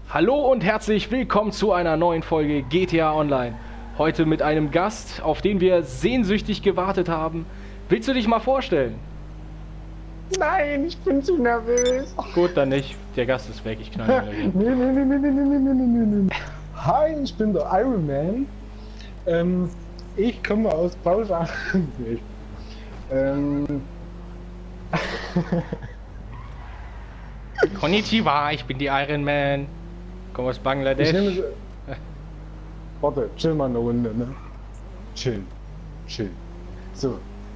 Hallo und herzlich willkommen zu einer neuen Folge GTA Online. Heute mit einem Gast, auf den wir sehnsüchtig gewartet haben. Willst du dich mal vorstellen? Nein, ich bin zu nervös. Gut, dann nicht. Der Gast ist weg, ich knall ihn wieder Nee. Hi, ich bin der Iron Man. Ich komme aus Bauschach. Konnichiwa, ich bin die Iron Man. Komm aus Bangladesch. Warte, chill mal eine Runde, ne? Chill. So.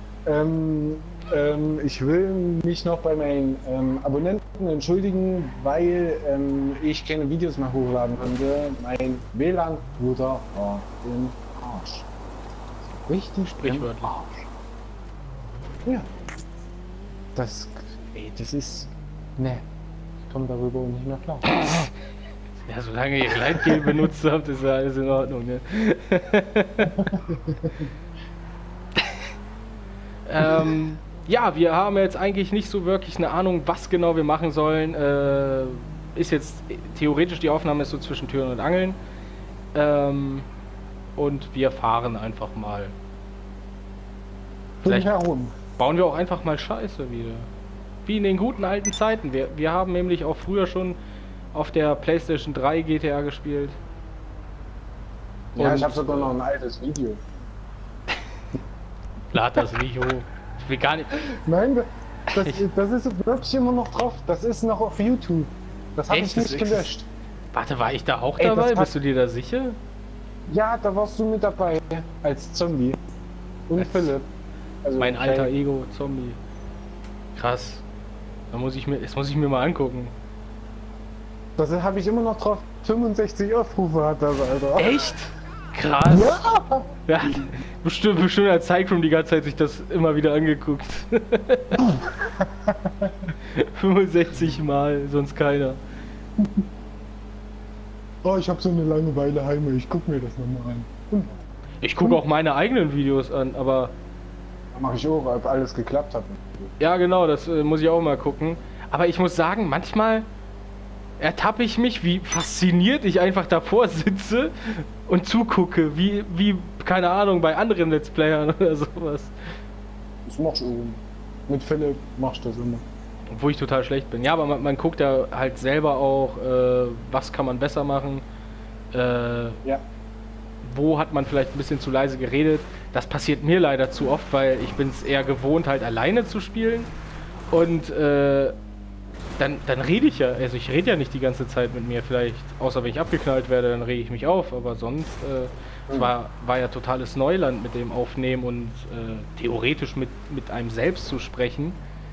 Ich will mich noch bei meinen Abonnenten entschuldigen, weil ich keine Videos mehr hochladen konnte. Mein WLAN-Router war im Arsch. Richtig Sprichwörtlich. im Arsch. Ja. Das ist... Ne. Ich komme darüber nicht mehr klar. Ja, solange ihr Gleitgel benutzt habt, ist ja alles in Ordnung, ne? Ja, wir haben jetzt eigentlich nicht so wirklich eine Ahnung, was genau wir machen sollen. Ist jetzt theoretisch, die Aufnahme ist so zwischen Türen und Angeln. Und wir fahren einfach mal. Vielleicht bauen wir auch einfach mal Scheiße wieder. Wie in den guten alten Zeiten. Wir haben nämlich auch früher schon auf der PlayStation 3 GTA gespielt. Ja, Und ich habe sogar noch ein altes Video. lad das nicht hoch. Ich will gar nicht. Nein, das ist wirklich immer noch drauf. Das ist noch auf YouTube. Das habe ich nicht gelöscht. Warte, war ich da auch Ey, dabei? Bist du dir da sicher? Ja, da warst du mit dabei. Als Zombie. Und Philipp. Also mein alter Ego, Zombie. Krass. Das muss ich mir mal angucken. Das habe ich immer noch drauf. 65 Aufrufe hat das, Alter. Echt? Krass. Ja! Ja, bestimmt hat Cyclone die ganze Zeit sich das immer wieder angeguckt. 65 Mal, sonst keiner. Oh, ich habe so eine Langeweile heim. Ich guck mir das nochmal an. Ich gucke auch meine eigenen Videos an, aber... Da mache ich auch, ob alles geklappt hat. Ja, genau, das muss ich auch mal gucken. Aber ich muss sagen, manchmal ertappe ich mich, wie fasziniert ich einfach davor sitze und zugucke, wie keine Ahnung, bei anderen Let's Playern oder sowas. Das machst du mit Philipp, machst du das immer. Obwohl ich total schlecht bin. Ja, aber man guckt ja halt selber auch, was kann man besser machen. Ja. Wo hat man vielleicht ein bisschen zu leise geredet. Das passiert mir leider zu oft, weil ich bin es eher gewohnt, halt alleine zu spielen. Und dann rede ich ja, also ich rede ja nicht die ganze Zeit mit mir, vielleicht, außer wenn ich abgeknallt werde, dann rege ich mich auf, aber sonst es war ja totales Neuland mit dem Aufnehmen und theoretisch mit einem selbst zu sprechen.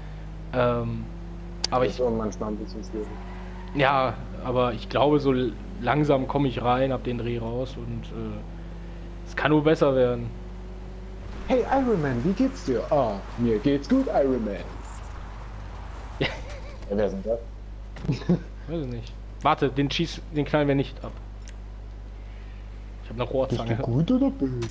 Aber das ist auch manchmal ein bisschen schwierig. Ja, aber ich glaube, so langsam komme ich rein, hab den Dreh raus und es kann nur besser werden. Hey Iron Man, wie geht's dir? Ah, mir geht's gut, Iron Man. Ja, wer ist denn das? Weiß ich nicht. Warte, den knallen wir nicht ab. Ich habe eine Rohrzange. Bist du gut oder böse?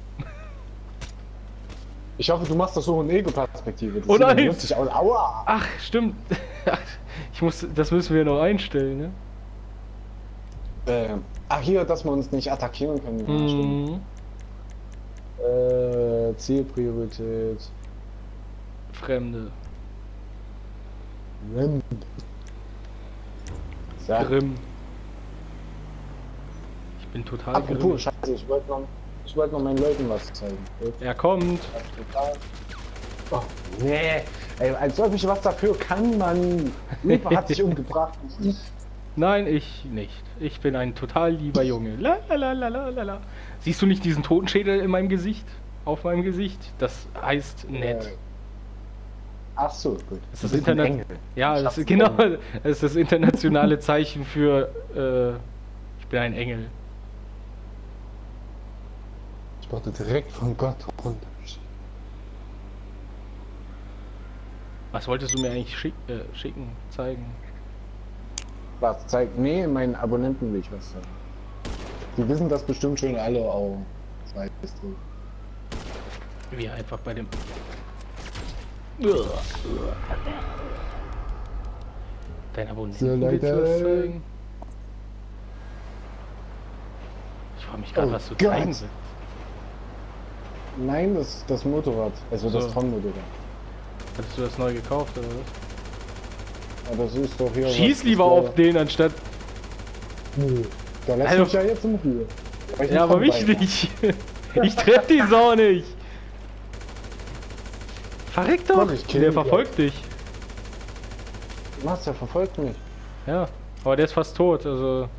Ich hoffe, du machst das so in Ego-Perspektive. Oh nein! Lustig aus. Aua! Ach, stimmt. Das müssen wir noch einstellen, ne? Ach hier, dass wir uns nicht attackieren können. Mhm. Zielpriorität. Fremde. Rem. Grimm. Ich bin total Apropos, grimm. Scheiße, ich wollte noch meinen Leuten was zeigen. Er kommt. Oh, nee, ey, als ob ich was dafür kann, man. Lieber hat sich umgebracht. Nein, ich nicht. Ich bin ein total lieber Junge. La. Siehst du nicht diesen Totenschädel in meinem Gesicht? Auf meinem Gesicht? Das heißt nett. Ach so, gut. Das ist ja, das ist das internationale Zeichen für ich bin ein Engel. Ich wollte direkt von Gott runter. Was wolltest du mir eigentlich schicken, zeigen? Was zeigt? Nee, meinen Abonnenten will ich was sagen. Die wissen das bestimmt schon alle auch. Weißt du. Wie einfach bei dem... Dein Abonnenten So, willst du was zeigen? frage mich gerade, Oh was du Gott. zeigen willst. Nein, das Motorrad. Also das So. Tron-Motorrad. Hattest du das neu gekauft oder was? Ja, das ist doch hier. Schieß was lieber ist auf den anstatt. Nö. Da lass Also- mich ja jetzt in Ruhe. Weil ich Ja, aber nicht mich dran nicht. Ich treff die Sau nicht. Verreck doch. Mann, ich kill Der ihn verfolgt dich. war. Was, der verfolgt mich. Ja, aber der ist fast tot, also.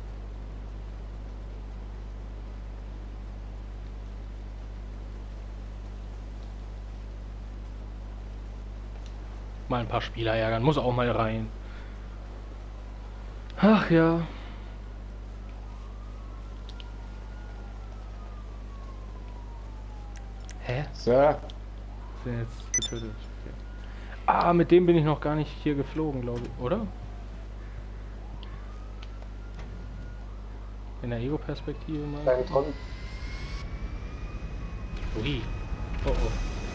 Mal ein paar Spieler ärgern, muss auch mal rein. Ach ja. Hä? So, Sind jetzt getötet. Okay. Ah, mit dem bin ich noch gar nicht hier geflogen, glaube ich, oder? In der Ego-Perspektive mal. dein Tron. Ui. Oh oh.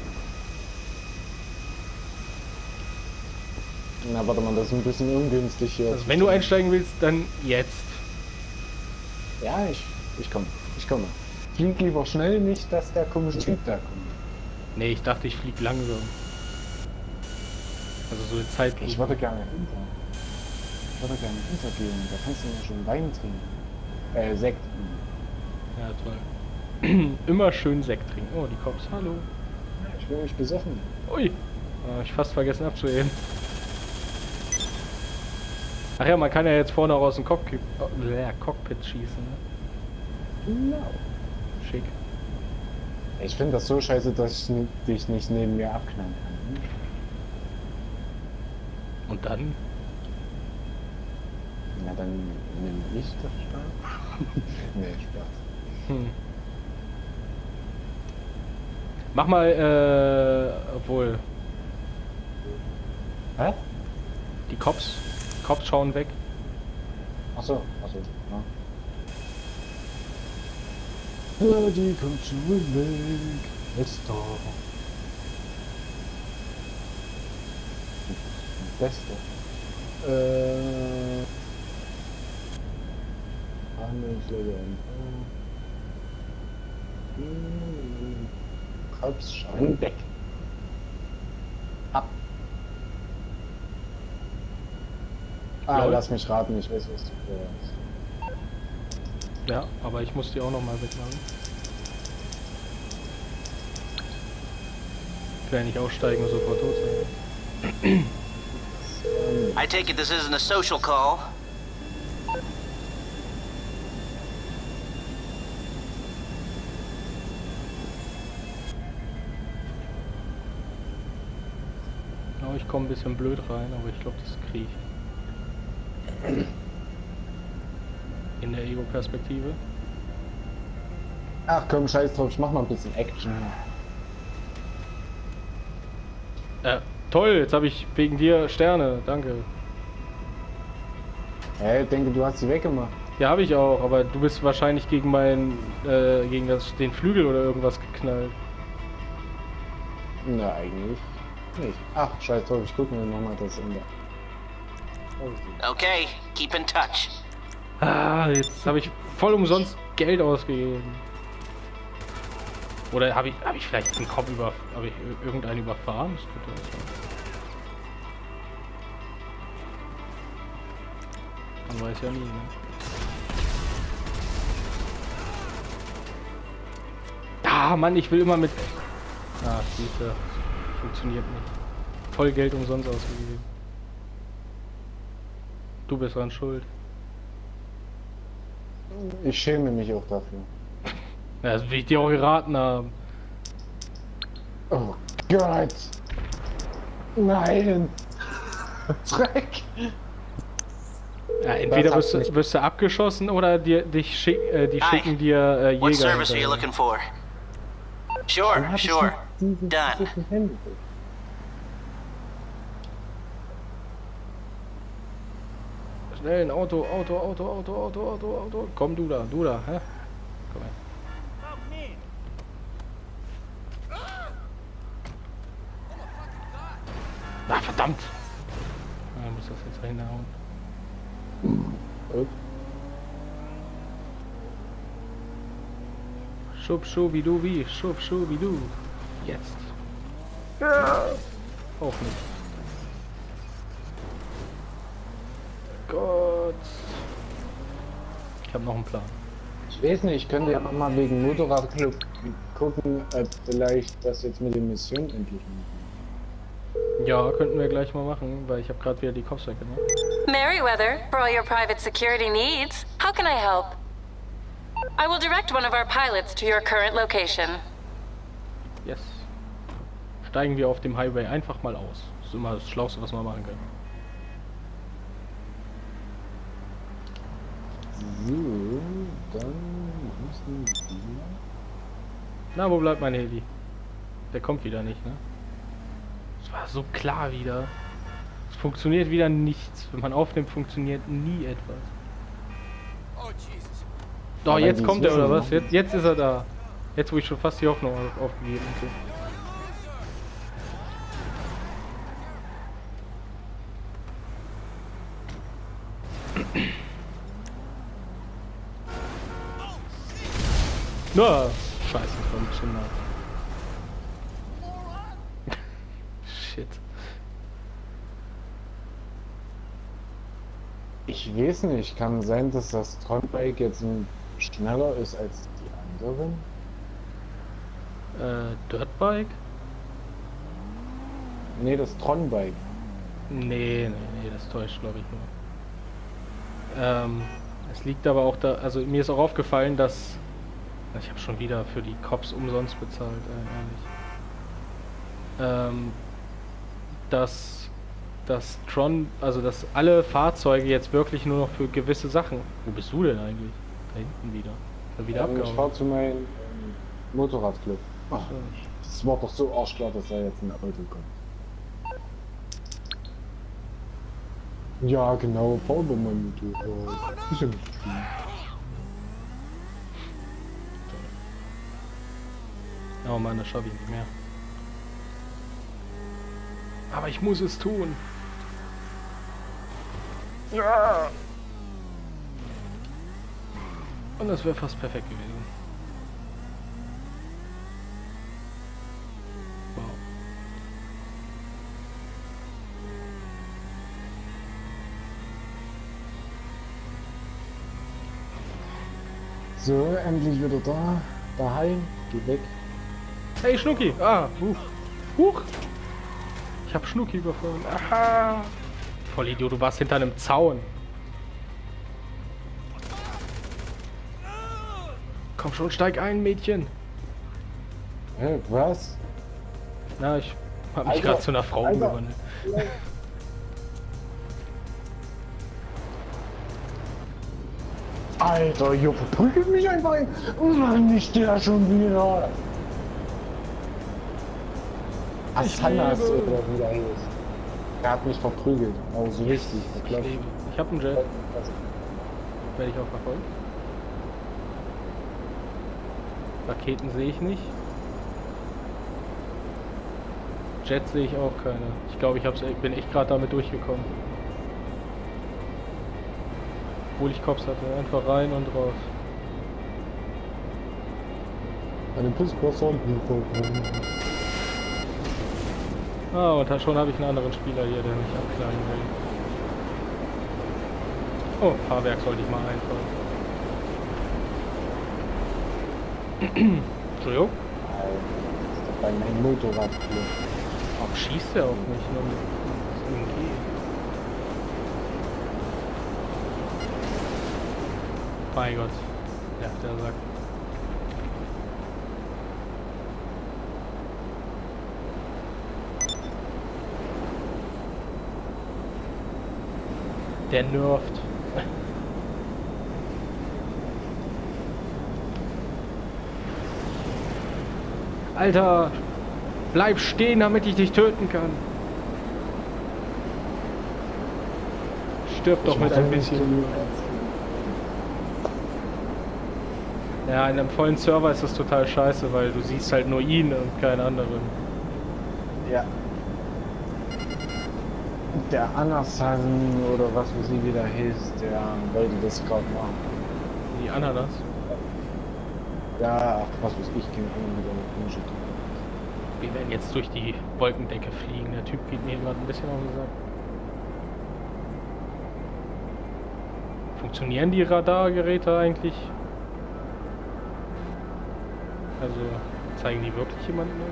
Na, warte mal, das ist ein bisschen ungünstig hier. Also wenn du einsteigen willst, dann jetzt. Ja, ich komme. Ich komme. Flieg lieber schnell, nicht, dass der komische Typ da kommt. Nee, ich dachte, ich flieg langsam. Also so eine Zeit. Ich würde gerne hinter. Ich würde gerne hintergehen. Da kannst du mir schon Wein trinken. Sekt. Ja, toll. Immer schön Sekt trinken. Oh, die Cops, hallo. Ja, ich will mich besoffen. Ui. Ah, ich fast vergessen abzuheben. Ach ja, man kann ja jetzt vorne auch aus dem Cockpit schießen. Ne? No. Schick. Ich finde das so scheiße, dass ich dich nicht neben mir abknallen kann. Und dann? Na, dann nehme ich das Spaß. Nee, Spaß. Hm. Mach mal, obwohl. Hä? Die Cops schauen weg. Achso, ja. Ja, die kommt schon weg. Ist doch. Das Beste. Cops schauen weg. Ab. Ah, Lol. lass mich raten, ich weiß, was du vorhast. Ja, aber ich muss die auch noch mal wegmachen. Ich will ja nicht aussteigen und sofort tot sein. I take it this isn't a social call. Ja, ich komme ein bisschen blöd rein, aber ich glaube, das kriege ich. In der Ego-Perspektive. Ach komm, scheiß drauf, ich mach mal ein bisschen Action. Toll, jetzt habe ich wegen dir Sterne, danke. Hey, ich denke, du hast sie weggemacht. Ja, habe ich auch, aber du bist wahrscheinlich gegen den Flügel oder irgendwas geknallt. Na, eigentlich nicht. Ach, scheiß drauf, ich guck mir nochmal das Ende. Okay, keep in touch. Ah, jetzt habe ich voll umsonst Geld ausgegeben. Oder habe ich vielleicht einen Kopf habe ich irgendeinen überfahren? Das könnte auch sein. Man weiß ja nie, ne? Ah, Mann, ich will immer mit... Ah, siehste, funktioniert nicht. Voll Geld umsonst ausgegeben. Du bist dran schuld. Ich schäme mich auch dafür. Ja, das will ich dir auch geraten haben. Oh Gott! Nein! Dreck! Ja, entweder Das wirst hat's du abgeschossen oder die schicken dir What Jäger. service are you hinterher. looking for? Sure, sure. Done. Schnell, ein Auto. Komm, du da, hä? Komm her. Ah, verdammt! Ah, muss das jetzt reinhauen. Schub, schubidu, wie, schub, schubidu. Jetzt. Ja. Auch nicht. Gott. Ich habe noch einen Plan. Ich weiß nicht, ich könnte ja noch mal wegen Motorradclub gucken, ob vielleicht das jetzt mit den Missionen endlich machen. Ja, könnten wir gleich mal machen, weil ich habe gerade wieder die Cops weggemacht. Merryweather, for all your private security needs. How can I help? I will direct one of our pilots to your current location. Yes. Steigen wir auf dem Highway einfach mal aus. Das ist immer das Schlauste, was man machen kann. So, dann müssen wir... Na, wo bleibt mein Heli? Der kommt wieder nicht, ne? Es war so klar wieder. Es funktioniert wieder nichts. Wenn man aufnimmt, funktioniert nie etwas. Oh, Jesus. Doch, jetzt kommt er, oder was? Jetzt ist er da. Jetzt, wo ich schon fast die Hoffnung aufgegeben habe. Na, scheiße, das war ein bisschen nah. Shit. Ich weiß nicht, kann sein, dass das Tronbike jetzt schneller ist als die anderen? Dirtbike? Nee, das Tronbike. Nee, das täuscht, glaube ich nur. Es liegt aber auch da, also mir ist auch aufgefallen, dass ich habe schon wieder für die Cops umsonst bezahlt, ehrlich. Dass Tron, also dass alle Fahrzeuge jetzt wirklich nur noch für gewisse Sachen. Wo bist du denn eigentlich? Da hinten wieder. Wieder Ich abgehauen. fahr zu meinem Motorradclub. Ach, So. das war doch so arschklar, dass da jetzt ein Auto kommt. Ja, genau, fahr über mein Motorrad. Ist ja nicht schlimm. Oh Mann, das schaffe ich nicht mehr. Aber ich muss es tun. Ja. Und das wäre fast perfekt gewesen. Wow. So, endlich wieder da. Daheim. Geh weg. Hey Schnucki! Ah, huch! Ich hab Schnucki überfahren. Aha! Vollidiot, du warst hinter einem Zaun. Komm schon, steig ein, Mädchen. Hä, was? Na, ich hab mich Alter, gerade zu einer Frau Alter. umgewandelt. Alter, ihr verprügelt mich einfach. Mann, nicht der schon wieder. Asanas lebe. oder wie der hieß. Er hat mich verprügelt. Aber so richtig. Ich lebe. Ich hab einen Jet. Werde ich auch verfolgt. Raketen sehe ich nicht. Jet sehe ich auch keine. Ich glaube, ich bin echt gerade damit durchgekommen. Obwohl ich Cops hatte. Einfach rein und raus. Eine Pissperson. Ah, und schon habe ich einen anderen Spieler hier, der mich abknallen will. Oh, Fahrwerk sollte ich mal einfahren. Entschuldigung? Das ist doch bei meinem Motorradclub. Warum schießt der auf mich? Nur mit MG. Mein Gott. Ja, der sagt. Der nervt. Alter, bleib stehen, damit ich dich töten kann. Stirb doch mit ein bisschen Mühe. Ja, in einem vollen Server ist das total scheiße, weil du siehst halt nur ihn und keinen anderen. Ja. Der Anasan oder was für sie wieder hieß, der wollte das gerade machen. Die Ananas. Ja, ach, was weiß ich, keine Ahnung, wie der komische Typ. Wir werden jetzt durch die Wolkendecke fliegen. Der Typ geht mir gerade ein bisschen auf den Sack. Funktionieren die Radargeräte eigentlich? Also zeigen die wirklich jemanden an?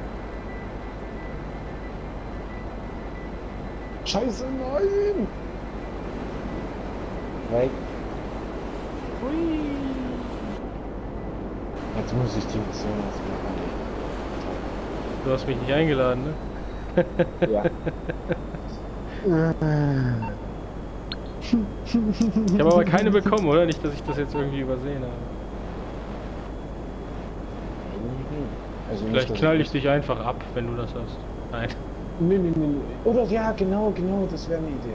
Scheiße, nein! Weg. Hui. Jetzt muss ich die Mission erstmal Du hast mich nicht eingeladen, ne? Ja. Ich habe aber keine bekommen, oder? Nicht, dass ich das jetzt irgendwie übersehen habe. Also nicht, Vielleicht dass knall ich dich einfach ab, wenn du das hast. Nein. Nee. Oder ja, genau, das wäre eine Idee.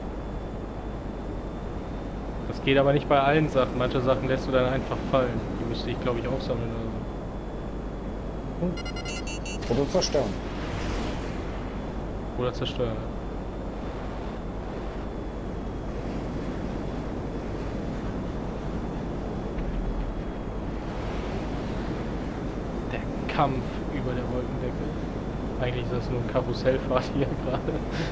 Das geht aber nicht bei allen Sachen. Manche Sachen lässt du dann einfach fallen. Die müsste ich, glaube ich, auch sammeln oder so. Oder zerstören. Oder zerstören. Der Kampf über der Wolkendecke. Eigentlich ist das nur ein Karussellfahrt hier gerade.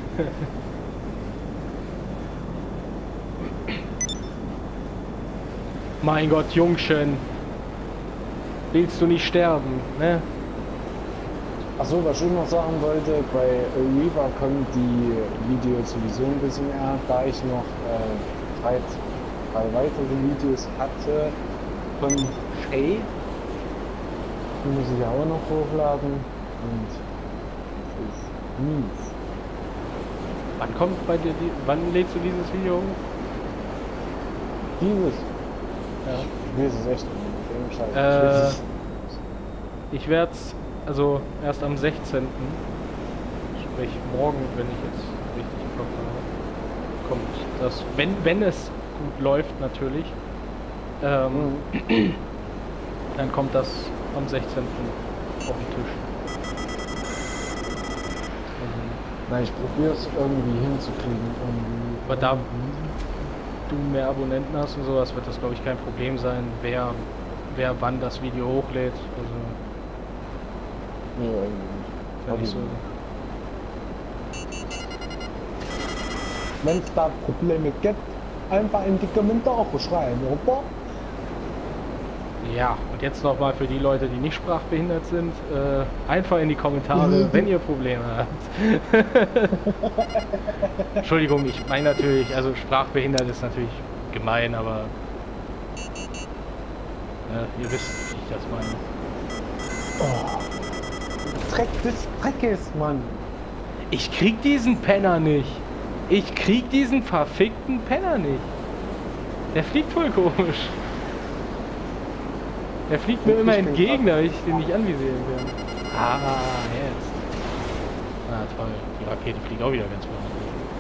Mein Gott, Jungchen. Willst du nicht sterben, ne? Achso, was ich noch sagen wollte, bei Reaver kommen die Videos sowieso ein bisschen eher, da ich noch drei weitere Videos hatte von Shay. Die muss ich auch noch hochladen und das ist mies. Wann kommt bei dir wann lädst du dieses Video hoch? Dieses? Ja. Ich weiß es echt nicht. Scheiß. Ich werde es also erst am 16. Sprich morgen, wenn ich jetzt richtig im Kopf habe, kommt das, wenn es gut läuft natürlich, dann kommt das am 16. auf den Tisch. Na, ich probiere es irgendwie hinzukriegen. Aber da du mehr Abonnenten hast und sowas, wird das, glaube ich, kein Problem sein, wer wann das Video hochlädt. Also Nee, irgendwie nicht. ja, nicht so. Wenn es da Probleme gibt, einfach in die Kommentare schreiben, oder? Ja, und jetzt nochmal für die Leute, die nicht sprachbehindert sind, einfach in die Kommentare, wenn ihr Probleme habt. Entschuldigung, ich meine natürlich, also sprachbehindert ist natürlich gemein, aber ihr wisst, wie ich das meine. Oh. Dreck des Dreckes, Mann. Ich krieg diesen Penner nicht. Ich krieg diesen verfickten Penner nicht. Der fliegt voll komisch. Der fliegt mir immer entgegen, damit ich den nicht anvisieren kann. Ah, jetzt. Ah, toll. Die Rakete fliegt auch wieder ganz woanders.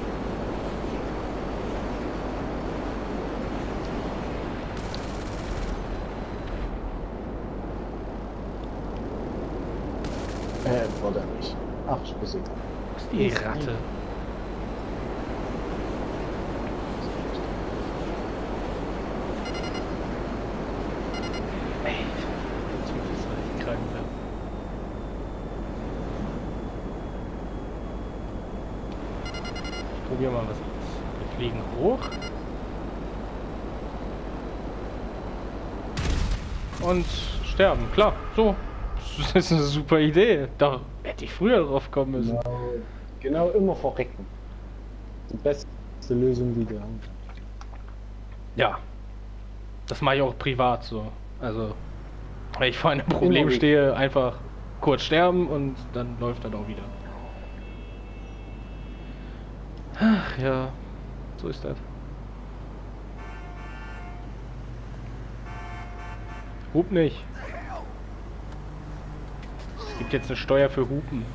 War der nicht. Ach, ich bin egal. Wo ist die Ratte? Ey, jetzt muss ich richtig krank werden. Ich probiere mal was aus. Wir fliegen hoch. Und sterben, klar, so. Das ist eine super Idee. Da hätte ich früher drauf kommen müssen. Genau, immer verrecken. Die beste Lösung, die wir haben. Ja. Das mache ich auch privat so. Also, wenn ich vor einem Problem stehe, einfach kurz sterben und dann läuft das auch wieder. Ach ja, so ist das. Hup nicht. Es gibt jetzt eine Steuer für Hupen.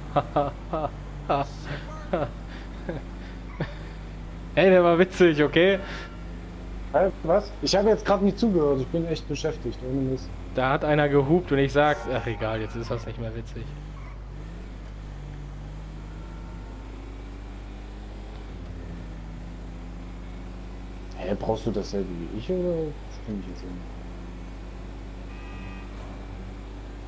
Hey, der war witzig, okay? Was? Ich habe jetzt gerade nicht zugehört, ich bin echt beschäftigt, ohne Mist. Da hat einer gehupt und ich sag, ach egal, jetzt ist das nicht mehr witzig. Hä, brauchst du dasselbe wie ich oder stimme ich jetzt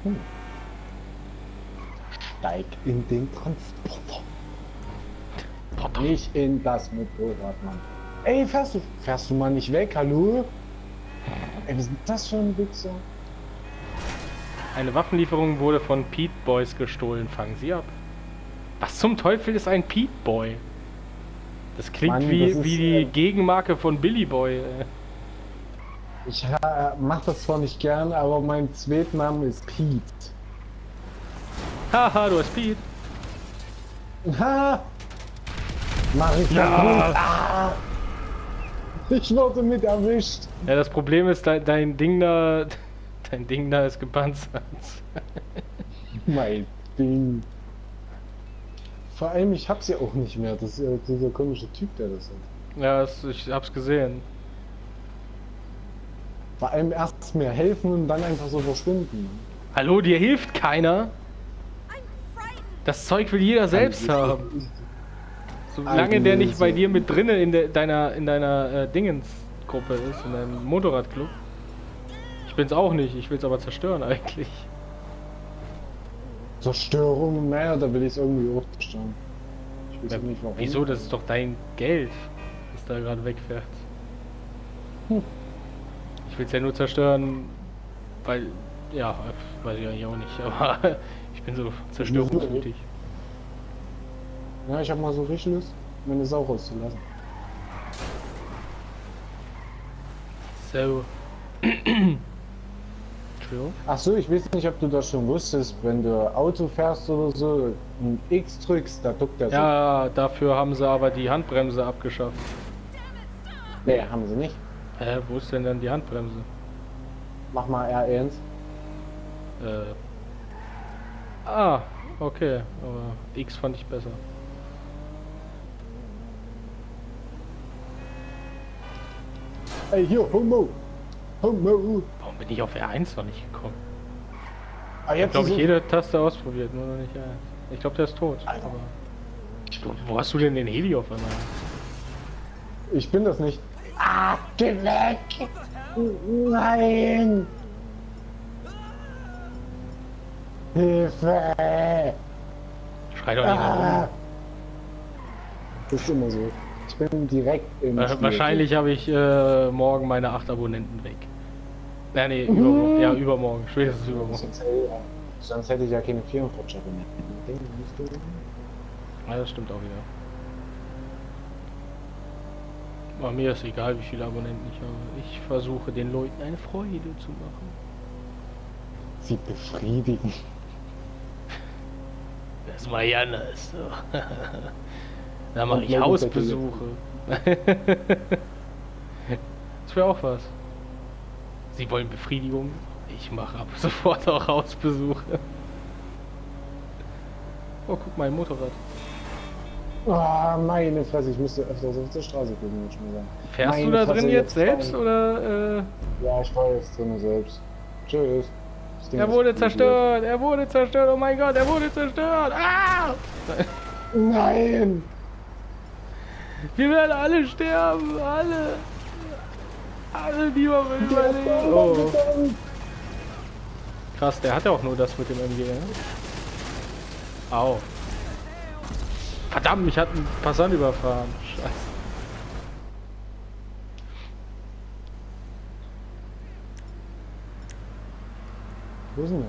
Steig in den Transporter. Potter. Nicht in das Motorrad, Mann. Ey, fährst du mal nicht weg, hallo? Ey, was ist das für ein Wichser? Eine Waffenlieferung wurde von Pete Boys gestohlen. Fangen Sie ab. Was zum Teufel ist ein Pete Boy? Das klingt Mann, wie, das ist, wie die Gegenmarke von Billy Boy. Ich mach das zwar nicht gern, aber mein Zweitname ist Pete. Haha, du hast Pete. Ha! Mach ich Ja. kaputt. Ah! Ich wurde mit erwischt. Ja, das Problem ist, dein Ding da ist gepanzert. Mein Ding. Vor allem, ich hab's ja auch nicht mehr. Das ist dieser komische Typ, der das hat. Ja, ich hab's gesehen. Vor allem erst mir helfen und dann einfach so verschwinden. Hallo, dir hilft keiner? Das Zeug will jeder selbst haben. Solange der nicht bei dir mit drinne in deiner Dingensgruppe ist, in deinem Motorradclub. Ich bin's auch nicht, ich will's aber zerstören eigentlich. Zerstörung, naja, da will ich es irgendwie auch zerstören. Ich weiß nicht warum. Wieso? Das ist doch dein Geld, das da gerade wegfährt. Ich will's ja nur zerstören, weil, ja, weiß ich eigentlich auch nicht, aber ich bin so zerstörungswütig. Ja, ich hab mal so richtig Lust, meine Sau rauszulassen. So. Entschuldigung. Ach so, ich weiß nicht, ob du das schon wusstest, wenn du Auto fährst oder so, ein X drückst, da duckt der so. Ja, dafür haben sie aber die Handbremse abgeschafft. Nee, haben sie nicht. Wo ist denn dann die Handbremse? Mach mal R1. Ah, okay, aber X fand ich besser. Ey, hier, Homo! Homo! Warum bin ich auf R1 noch nicht gekommen? Ah, Ich habe, glaube ich, jede Taste ausprobiert, nur noch nicht R1. Ich glaube, der ist tot. Alter. Aber wo hast du denn den Heli auf einmal? Ich bin das nicht. Ah, geh weg! Nein! Hilfe! Schrei doch nicht mehr rum. Das ist immer so. Ich bin direkt im Spiel. Wahrscheinlich habe ich morgen meine 8 Abonnenten weg. Nee, übermorgen. Ja, übermorgen. Spätestens übermorgen. Sonst hätte ich ja keine 44 Abonnenten. Ja, das stimmt auch wieder. Aber mir ist egal, wie viele Abonnenten ich habe. Ich versuche den Leuten eine Freude zu machen. Sie befriedigen. Das ist Marianne ist so. Da mache ich Und Hausbesuche. Das wäre auch was. Sie wollen Befriedigung? Ich mache ab sofort auch Hausbesuche. Oh, guck mal, ein Motorrad. Oh, meine Fresse, ich müsste öfters auf der Straße gucken, muss ich mal sagen. Fährst Meine du da Fresse, drin jetzt selbst fahren. oder? Ja, ich war jetzt drin selbst. Tschüss. Das Ding Er ist wurde gut zerstört, er wurde zerstört, oh mein Gott, er wurde zerstört! Ah! durch. Nein! Wir werden alle sterben, alle! Alle, die wir überleben! Oh. Krass, der hat ja auch nur das mit dem MG, ne? Au. Verdammt, mich hat ein Passant überfahren. Scheiße. Wo ist denn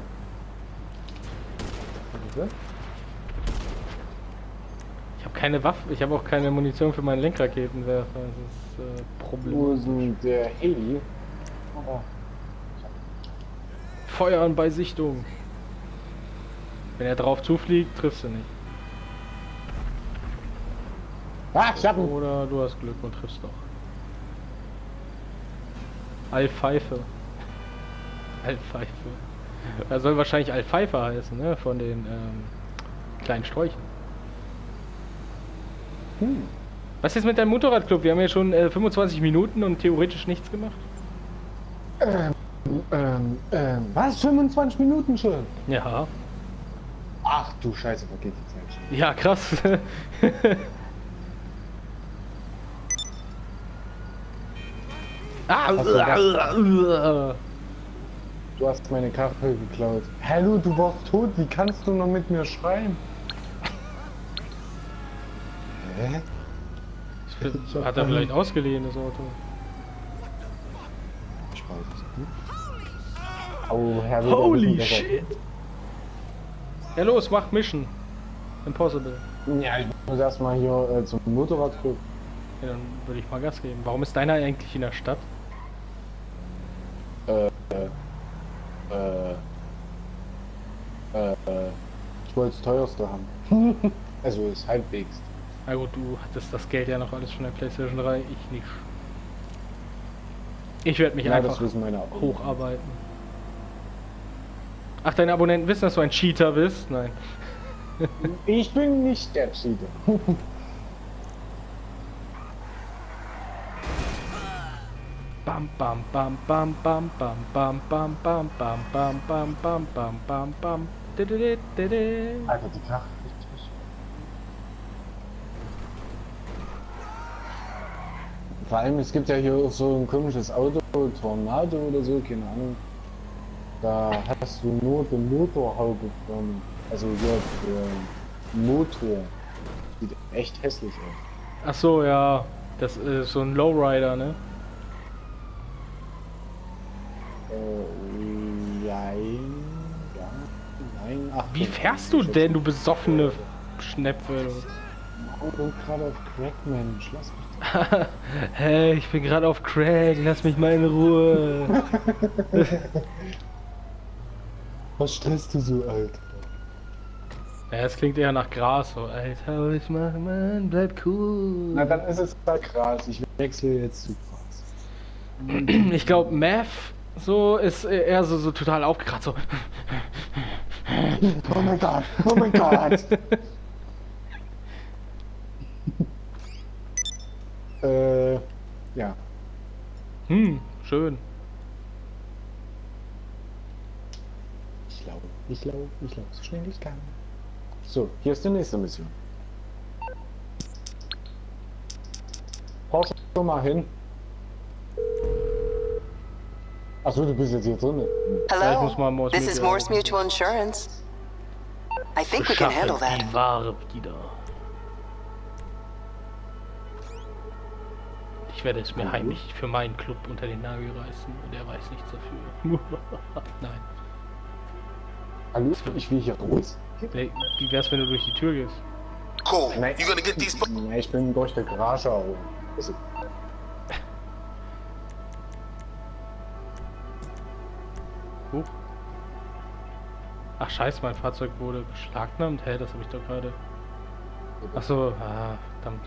der? Ich habe keine Waffe, ich habe auch keine Munition für meinen Lenkraketenwerfer. Das ist Wo problematisch. ist denn der Heli? Oh. Feuern bei Sichtung. Wenn er drauf zufliegt, triffst du nicht. Ah, ich hab ihn. Oder du hast Glück und triffst doch. Alpfeife. Alpfeife. Er soll wahrscheinlich Alpfeife heißen, ne? Von den kleinen Sträuchen. Was ist mit deinem Motorradclub? Wir haben ja schon 25 Minuten und theoretisch nichts gemacht. Was? 25 Minuten schon? Ja. Ach du Scheiße, vergeht die Zeit schon. Ja, krass. Du hast meine Kachel geklaut. Hallo, du warst tot, wie kannst du noch mit mir schreien? Hä? Hat er vielleicht ausgeliehen, das Auto? Ich weiß es nicht. Oh, Herr Wilder, Holy wissen shit! Ja los, macht Mission. Impossible. Ja, ich muss erstmal hier zum Motorrad gucken. Ja, dann würde ich mal Gas geben. Warum ist deiner eigentlich in der Stadt? Ich wollte das teuerste haben. Also ist halbwegs. Na gut, du hattest das Geld ja noch alles von der PlayStation 3, ich nicht. Ich werde mich Ja, das einfach wissen meine Abonnenten. hocharbeiten. Ach, deine Abonnenten wissen, dass du ein Cheater bist? Nein. Ich bin nicht der Cheater. Bam bam bam bam bam bam bam bam bam bam bam bam bam bam bam bam. Alter, die Kachel. Vor allem, es gibt ja hier auch so ein komisches Auto, Tornado oder so, keine Ahnung. Da hast du nur die Motorhaube von, also hier der Motor. Sieht echt hässlich aus. Ach so, ja. Das ist so ein Lowrider, ne? Nein, ja, nein. Ach, Wie fährst du denn, du besoffene Schnepfe? Ich bin gerade auf Crack, Mensch, lass mich. Hey, ich bin gerade auf Crack, lass mich mal in Ruhe. Was stresst du so, Alter? Ja, es klingt eher nach Gras, so. Alter, ich mach, Mann, bleib cool. Na, dann ist es da Gras. Ich wechsle jetzt zu Gras. Ich glaube, Meth so ist eher so total aufgekratzt, so. Oh mein Gott, oh mein Gott. Ja. Schön. Ich laufe, so schnell ich kann. So, hier ist die nächste Mission. Fahr schon mal hin. Achso, du bist jetzt hier drin. Ja, ich muss Hello, mal Morse this is Mutual. Morse Mutual Insurance. I think we can handle Beschaffe that. die Ware wieder. Ich werde es mir heimlich für meinen Club unter den Nagel reißen und er weiß nichts dafür. Nein. Hallo, ich will hier raus. Wie wär's, wenn du durch die Tür gehst? Cool. Nein, You gonna get these... nein, ich bin durch die Garage herum. Also, Huch. Ach scheiße, mein Fahrzeug wurde beschlagnahmt. Hä, das habe ich doch gerade. Ach so, verdammt.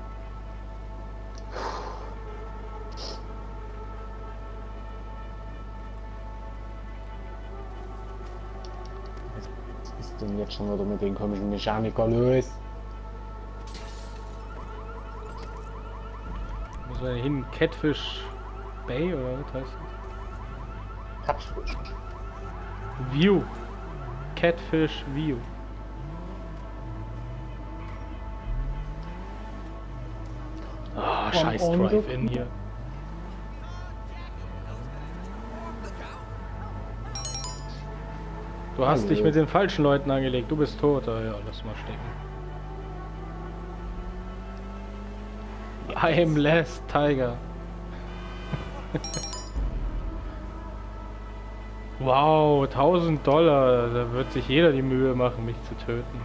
was ist denn jetzt schon wieder mit den komischen Mechaniker los? Muss man hin? Catfish Bay oder was heißt das? Catfish. View. Catfish View. Ah, scheiß Drive-In hier. Du hast dich mit den falschen Leuten angelegt. Du bist tot. Ah, ja, lass mal stecken. I am less Tiger. Wow, $1000. Da wird sich jeder die Mühe machen, mich zu töten.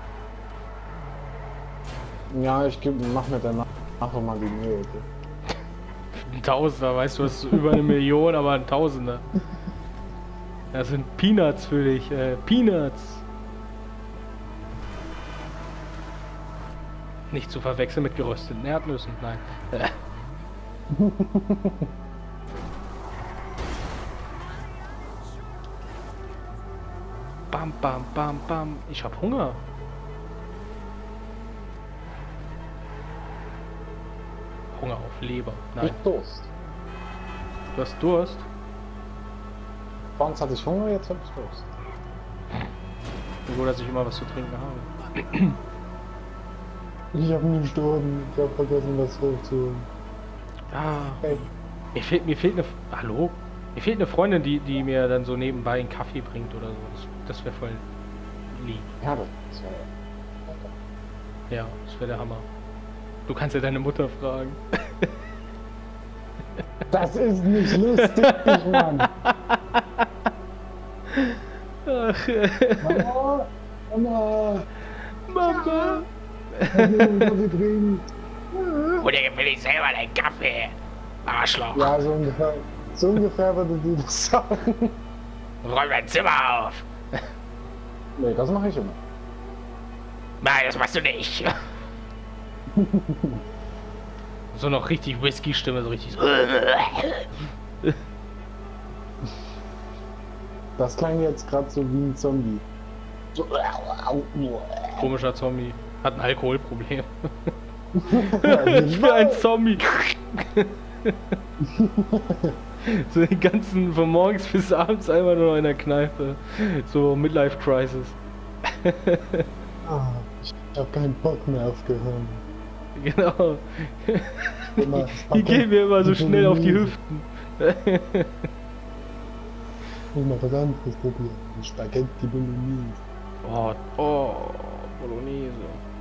Ja, mach mir danach mal die Mühe. Okay? Ein Tausender, weißt du, das ist über eine Million, aber ein Tausender. Das sind Peanuts für dich, Peanuts. Nicht zu verwechseln mit gerösteten Erdnüssen, nein. Bam, bam, bam, bam. Ich hab Hunger. Hunger auf Leber. Nein. Ich Durst. Du hast Durst? Vorhin hatte ich Hunger, jetzt habe ich Durst. Nur, dass ich immer was zu trinken habe. Ich habe nicht gestorben. Ich habe vergessen, das hochzuholen. Ah, Hey. mir fehlt eine... Hallo? Mir fehlt eine Freundin, die mir dann so nebenbei einen Kaffee bringt oder so. Das wäre voll lieb. Ja, das wäre... Ja, das wäre der Hammer. Du kannst ja deine Mutter fragen. Das ist nicht lustig, Mann. Ach, Mama, Mama, Mama. kann ich einen Kaffee trinken? Oder will ich selber deinen Kaffee? Arschloch. Ja, so ungefähr würde die das sagen. Räum dein Zimmer auf. Nee, das mache ich immer. Nein, das machst du nicht. So noch richtig Whisky-Stimme, so richtig so. Das klang jetzt gerade so wie ein Zombie. So. Komischer Zombie. Hat ein Alkoholproblem. Ich bin ein Zombie. So den ganzen, von morgens bis abends einmal nur noch in der Kneipe. So Midlife-Crisis. Ich hab keinen Bock mehr auf Gehirn. Genau. Die gehen mir immer so schnell auf die Hüften. Ich mal was anderes probieren. Spaghetti Bolognese. Oh, Bolognese.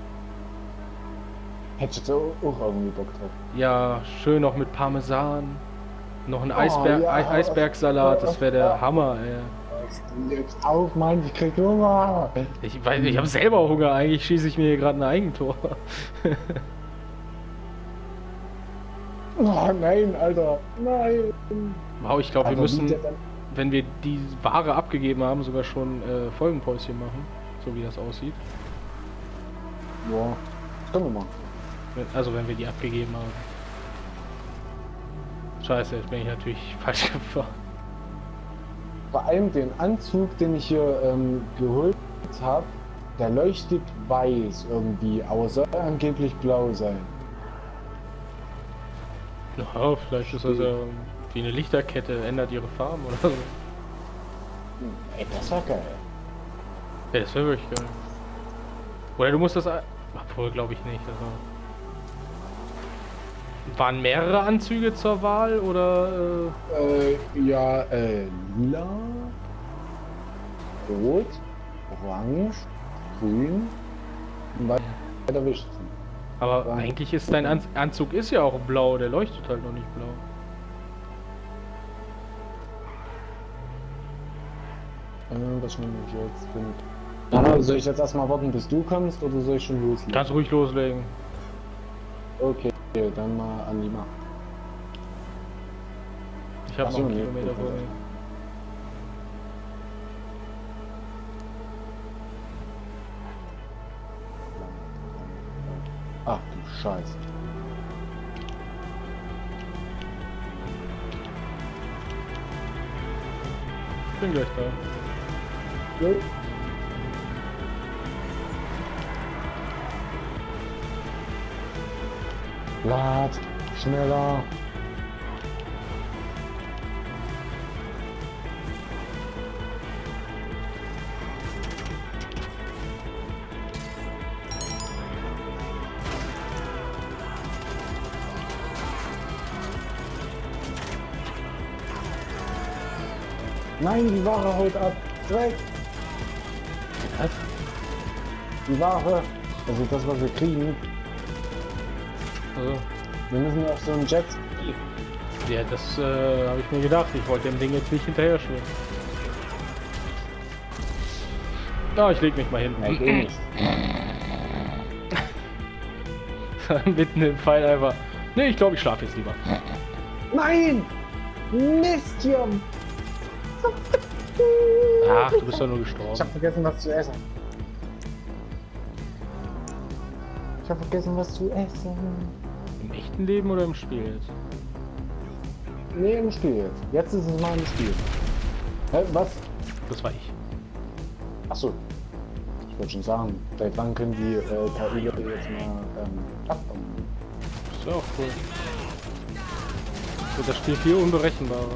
Hättest du auch irgendwie Bock drauf? Ja, schön noch mit Parmesan. Noch ein Ja. Eisbergsalat, das wäre der Hammer, ey. Jetzt auf, Mann, ich krieg Hunger. Ich weiß, ich habe selber Hunger, eigentlich schieße ich mir hier gerade ein Eigentor. Oh nein, Alter, nein. Wow, ich glaube, wir Alter, müssen, wie der dann- wenn wir die Ware abgegeben haben, sogar schon Folgenpäuschen machen, so wie das aussieht. Ja, das können wir machen. Also wenn wir die abgegeben haben. Scheiße, jetzt bin ich natürlich falsch gefahren. Vor allem den Anzug, den ich hier geholt habe, der leuchtet weiß irgendwie, aber soll angeblich blau sein. Ja, vielleicht ist das ja wie eine Lichterkette, ändert ihre Farben oder so. Ey, das war geil. Ja, das wäre wirklich geil. Oder du musst das... Obwohl, glaube ich nicht. Also. Waren mehrere Anzüge zur Wahl oder... Ja, lila, rot, orange, grün und weiter wichtig. Aber Ja. eigentlich ist dein Anzug ist ja auch blau, der leuchtet halt noch nicht blau. Was nehme ich jetzt? Soll ich jetzt erstmal warten, bis du kommst, oder soll ich schon loslegen? Kannst ruhig loslegen. Okay, dann mal an die Macht. Ich habe Ach noch so, einen nee, Kilometer gut, vor also. mir. Ach du Scheiße. Ich bin gleich da. Jo. Lad, schneller. Nein, die Ware haut ab. Weg. Was? Die Ware. Also das, was wir kriegen. Also, Wir müssen auf so einen Jet. ja, das habe ich mir gedacht. Ich wollte dem Ding jetzt nicht hinterher schwimmen. Ah, ich leg mich mal hin. Ja, ich eh nicht. Mitten im Pfeil einfach. Ne, ich glaube, ich schlafe jetzt lieber. Nein! Mist hier! Ach, du bist doch nur Ich gestorben. hab vergessen, was zu essen. Ich hab vergessen, was zu essen. Im echten Leben oder im Spiel jetzt? Nee, im Spiel jetzt. Jetzt ist es mal im Spiel. Hä, was? Das war ich. Achso. Ich wollte schon sagen, seit wann können die KI jetzt mal abbauen? Ist ja auch cool. Wird das Spiel viel unberechenbarer.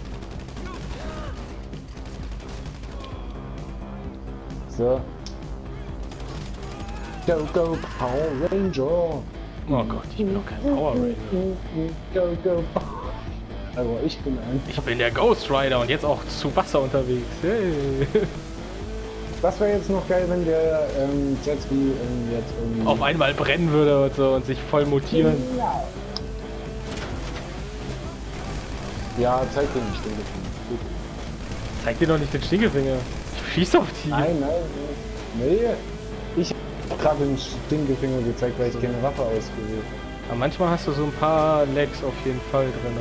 So. Go, go, Power Ranger! Oh Gott, ich bin doch kein Power Ranger. Go, go, Also ich bin ein. Ich bin der Ghost Rider und jetzt auch zu Wasser unterwegs. Hey. Das wäre jetzt noch geil, wenn der Jetski jetzt irgendwie... Auf einmal brennen würde und so und sich voll mutieren. Ja. Ja, zeig dir nicht den Stinkefinger. Gut. Zeig dir doch nicht den Stinkefinger. Ich schieß auf die. Nein, nee. Ich hab gerade den Stinkefinger gezeigt, weil ich keine Waffe ausgewählt habe. Aber manchmal hast du so ein paar Lags auf jeden Fall drin.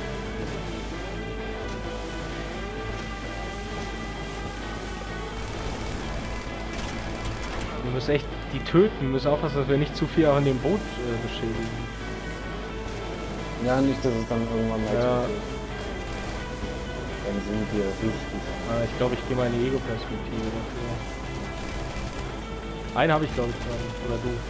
Wir müssen echt die töten. Wir müssen aufpassen, dass wir nicht zu viel auch in dem Boot beschädigen. Ja, nicht, dass es dann irgendwann mal Ja. zu geht. Dann sind wir richtig. Ich glaube, ich gehe mal in die Ego-Perspektive dafür. Einen habe ich, glaube ich, gerade. Oder du.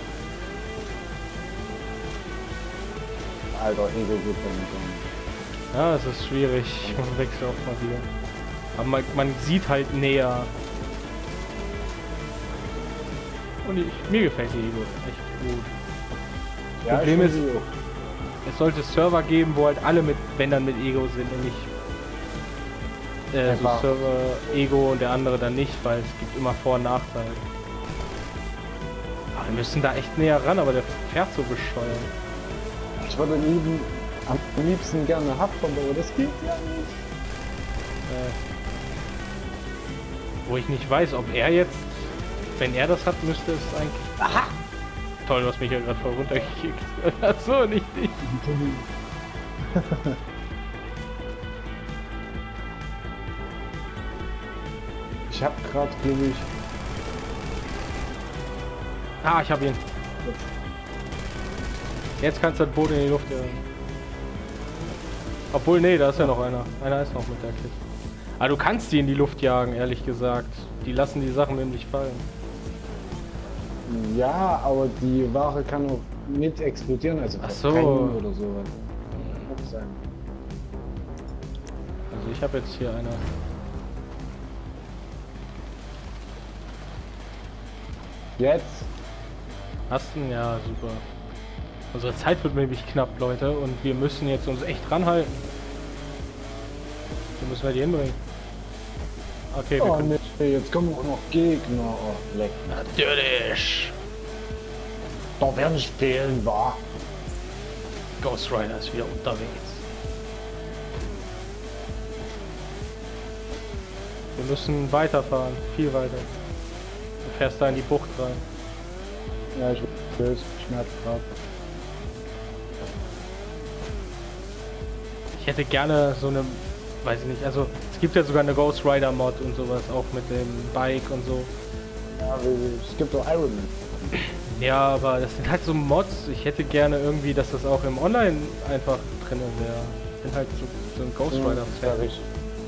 Alter, Ego geht von mir. Ja, es ist schwierig. Man wechselt auch mal wieder. Aber man sieht halt näher. Und mir gefällt die Ego echt gut. Das Problem ist, es sollte Server geben, wo halt alle mit, wenn dann mit Ego sind und nicht so Server Ego und der andere dann nicht, weil es gibt immer Vor- und Nachteile. Aber wir müssen da echt näher ran, aber der fährt so bescheuert. Ich würde am liebsten gerne Hubcomb, aber das geht ja nicht. Wo ich nicht weiß, ob er jetzt, wenn er das hat, müsste es eigentlich... Aha! Toll, du hast mich ja gerade voll runtergekickt. Achso, nicht dich. Ich hab gerade, glaube ich... Ah, ich hab ihn. Jetzt kannst du das Boot in die Luft jagen. Obwohl, nee, da ist ja noch einer. Einer ist noch mit der Kiste. Aber du kannst die in die Luft jagen, ehrlich gesagt. Die lassen die Sachen nämlich fallen. Ja, aber die Ware kann auch mit explodieren, also Ach so. verbrennen oder sowas. Kann sein. Also ich habe jetzt hier eine. Jetzt? Hast du? Ja, super. Unsere Zeit wird nämlich knapp, Leute, und wir müssen jetzt uns echt ranhalten. Wo müssen wir die hinbringen? Okay, wir Oh können... nee, jetzt kommen auch noch Gegner. Oh, leck. Natürlich! Da werden nicht fehlen, war. Ghost Rider ist wieder unterwegs. Wir müssen weiterfahren, viel weiter. Du fährst da in die Bucht rein. Ja, ich weiß, Schmerz gerade. Ich hätte gerne so eine, weiß ich nicht, also es gibt ja sogar eine Ghost Rider Mod und sowas, auch mit dem Bike und so. Ja, es gibt auch Iron Man. Ja, aber das sind halt so Mods. Ich hätte gerne irgendwie, dass das auch im Online einfach drin wäre. Ich bin halt so ein Ghost Rider Fan. Ja,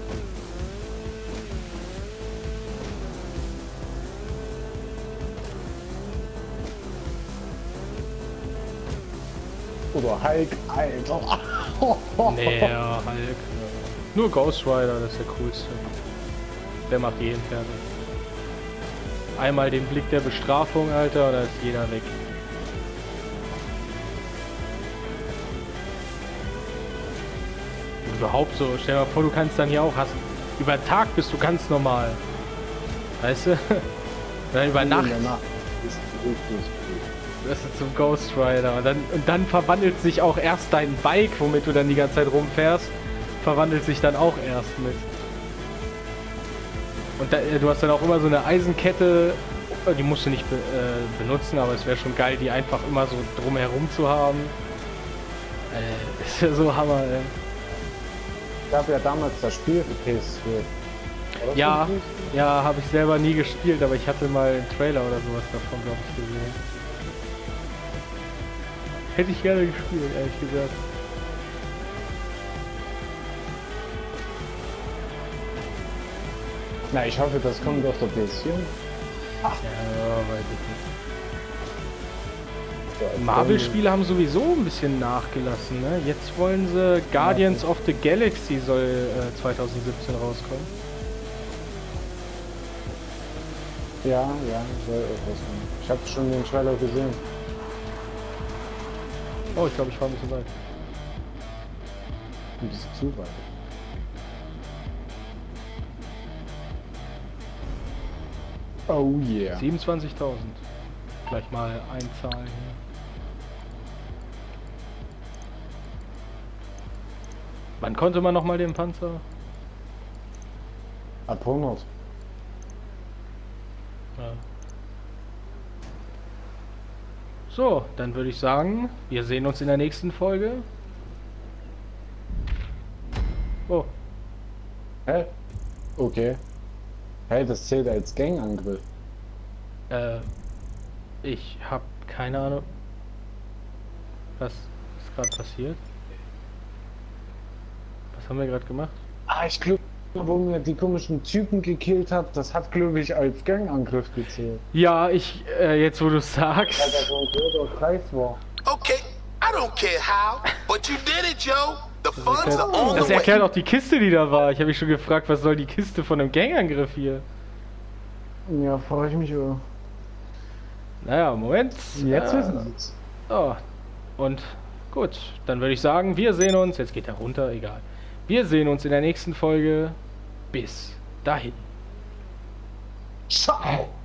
oder Hulk, Alter. Nee, ja, Hulk. Nur Ghost Rider, das ist der coolste. Der macht jeden fertig. Einmal den Blick der Bestrafung, Alter, da ist jeder weg. Überhaupt so, stell dir mal vor, du kannst dann hier auch hast. Über den Tag bist du ganz normal. Weißt du? Dann über Nacht. Ist richtig gut. Das ist zum Ghost Rider. Und dann verwandelt sich auch erst dein Bike, womit du dann die ganze Zeit rumfährst, verwandelt sich dann auch erst mit. Und du hast dann auch immer so eine Eisenkette, die musst du nicht benutzen, aber es wäre schon geil, die einfach immer so drumherum zu haben. Ist ja so Hammer, ey. Ich habe ja damals das Spiel für PS4. Ja, ja, habe ich selber nie gespielt, aber ich hatte mal einen Trailer oder sowas davon, glaube ich, gesehen. Hätte ich gerne gespielt, ehrlich gesagt. Na, ich hoffe, das kommt auf der PS4. Ja, weiß ich nicht. Ja, Marvel-Spiele haben sowieso ein bisschen nachgelassen, ne? Jetzt wollen sie Guardians of the Galaxy soll 2017 rauskommen. Ja, soll etwas sein. Ich habe schon den Trailer gesehen. Oh, ich glaube, ich fahre ein bisschen weit. Ein bisschen zu weit. Oh yeah. 27.000. Gleich mal einzahlen hier. Wann konnte man noch mal den Panzer? Ab 100. Ja. So, dann würde ich sagen, wir sehen uns in der nächsten Folge. Oh, Hä? Okay. Hey, das zählt als Gangangriff. ich habe keine Ahnung, was ist gerade passiert. Was haben wir gerade gemacht? Ah, ich glaube, wo mir die komischen Typen gekillt hat, das hat, glaube ich, als Gangangriff gezählt. Ja, jetzt wo du es Weil sagst. da so ein großer Kreis war. Okay, I don't care how, but you did it, Joe. The funds are on Das the way. erklärt auch die Kiste, die da war. Ich habe mich schon gefragt, was soll die Kiste von einem Gangangriff hier? Ja, frage ich mich auch. Naja, Moment. Jetzt wissen sie es. So. Und gut, dann würde ich sagen, wir sehen uns. Jetzt geht er runter, egal. Wir sehen uns in der nächsten Folge. Bis dahin. Ciao!